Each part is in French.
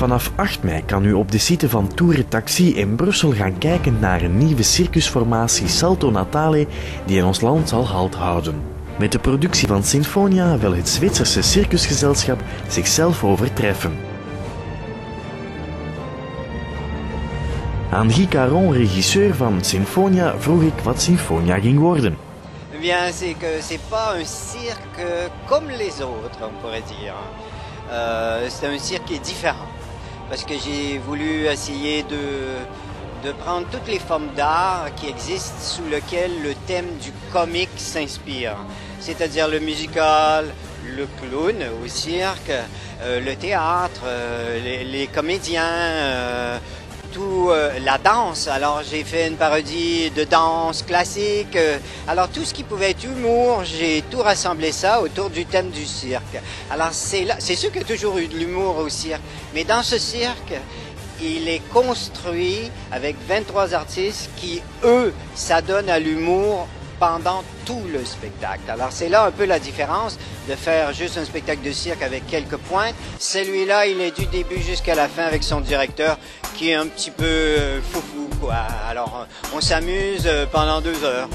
Vanaf 8 mei kan u op de site van Tour Taxi in Brussel gaan kijken naar een nieuwe circusformatie Salto Natale die in ons land zal halt houden. Met de productie van Sinfonia wil het Zwitserse circusgezelschap zichzelf overtreffen. Aan Guy Caron, regisseur van Sinfonia, vroeg ik wat Sinfonia ging worden. Eh bien, c'est que c'est pas un cirque comme les autres, on pourrait dire. C'est un cirque qui est différent. Parce que j'ai voulu essayer de prendre toutes les formes d'art qui existent sous lesquelles le thème du comique s'inspire. C'est-à-dire le musical, le clown au cirque, le théâtre, les comédiens, la danse. Alors j'ai fait une parodie de danse classique. Alors tout ce qui pouvait être humour, j'ai tout rassemblé ça autour du thème du cirque. Alors c'est sûr qu'il y a toujours eu de l'humour au cirque, mais dans ce cirque, il est construit avec 23 artistes qui, eux, s'adonnent à l'humour pendant tout le spectacle. Alors c'est là un peu la différence de faire juste un spectacle de cirque avec quelques pointes. Celui-là, il est du début jusqu'à la fin avec son directeur qui est un petit peu foufou, quoi. Alors on s'amuse pendant 2 heures.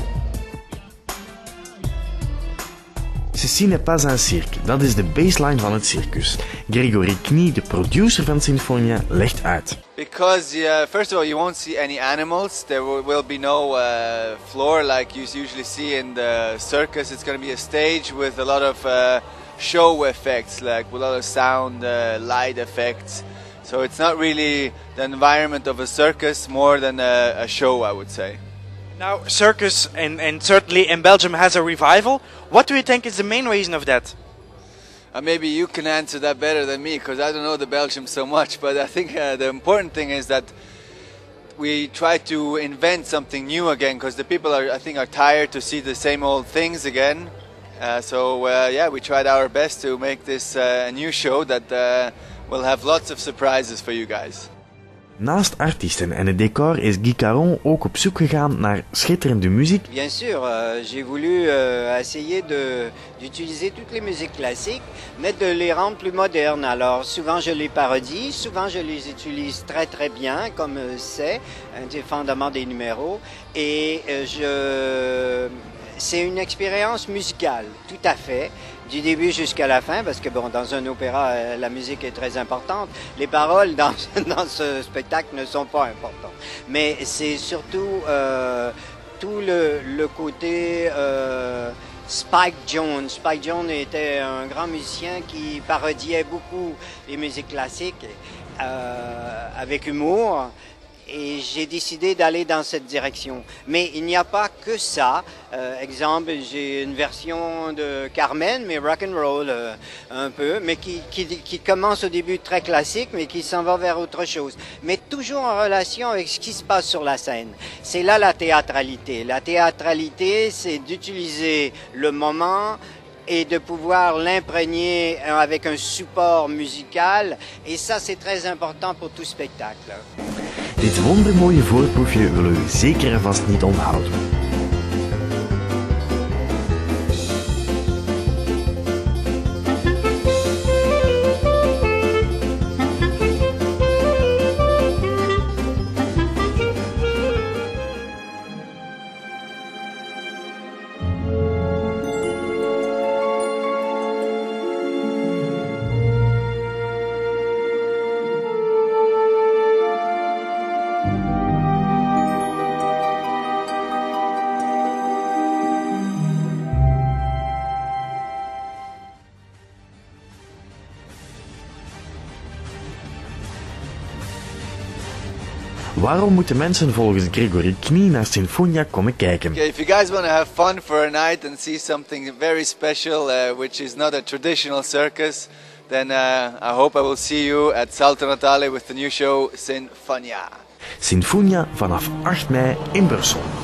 Ceci n'est pas un cirque, dat is de baseline van het circus. Gregory Knie, de producer van Sinfonia, legt uit. Because first of all, you won't see any animals. There will be no floor like you usually see in the circus. It's going to be a stage with a lot of show effects, like with a lot of sound, light effects. So it's not really the environment of a circus, more than a show, I would say. Now, circus and certainly in Belgium has a revival. What do you think is the main reason of that? Maybe you can answer that better than me, because I don't know the Belgium so much. But I think the important thing is that we try to invent something new again, because the people are tired to see the same old things again. Yeah, we tried our best to make this a new show that will have lots of surprises for you guys. Naast artiesten en het decor is Guy Caron ook op zoek gegaan naar schitterende muziek. Bien sûr, j'ai voulu essayer d'utiliser toutes les musiques classiques, mais de les rendre plus modernes. Alors souvent je les parodie, souvent je les utilise très très bien, comme c'est, indépendamment des numéros. Et c'est une expérience musicale, tout à fait, du début jusqu'à la fin, parce que bon, dans un opéra, la musique est très importante. Les paroles dans ce spectacle ne sont pas importantes. Mais c'est surtout tout le côté Spike Jones. Spike Jones était un grand musicien qui parodiait beaucoup les musiques classiques avec humour. Et j'ai décidé d'aller dans cette direction. Mais il n'y a pas que ça. Exemple, j'ai une version de Carmen, mais rock and roll un peu, mais qui commence au début très classique, mais qui s'en va vers autre chose. Mais toujours en relation avec ce qui se passe sur la scène. C'est là la théâtralité. La théâtralité, c'est d'utiliser le moment et de pouvoir l'imprégner avec un support musical. Et ça, c'est très important pour tout spectacle. Dit wondermooie voorproefje willen we zeker en vast niet onthouden. Waarom moeten mensen volgens Gregory Knie naar Sinfonia komen kijken? Okay, if you guys want to have fun for a night and see something very special, which is not a traditional circus, then I hope I will see you at Salto Natale with the new show Sinfonia. Sinfonia vanaf 8 mei in Brussel.